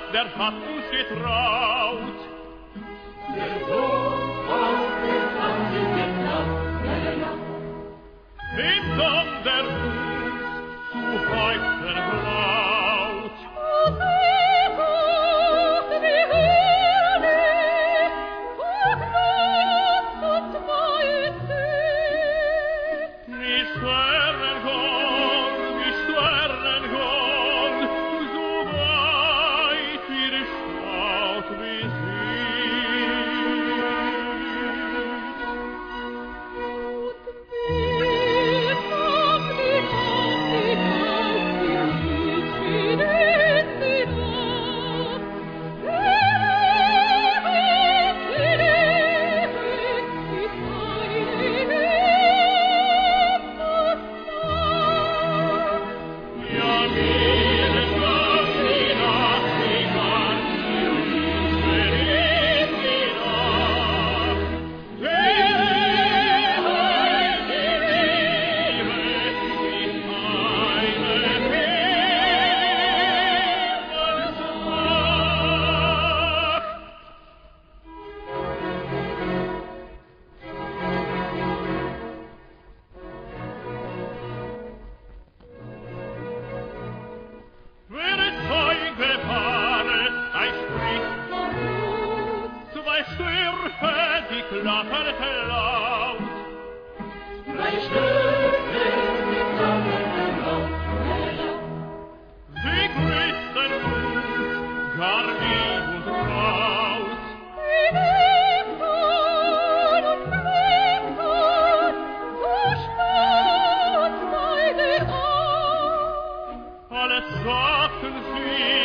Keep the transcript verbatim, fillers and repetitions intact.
der hat uns getraut. Der Sohn auf der Tafel geklaut, ja, ja, ja. Wem dann der uns zu heißen braut? O seht doch, wie herrlich, und Glanz und Majestät. Wie Sternengott, wie Sternengott, so weit wir schaut wie die klapperte laut. Drei Stücke, die klapperte laut, ja, ja. Sie grüßten uns, gar lieb und traut. Sie winkten und blinkten, so stolz bei den Augen. Alles sagten sie,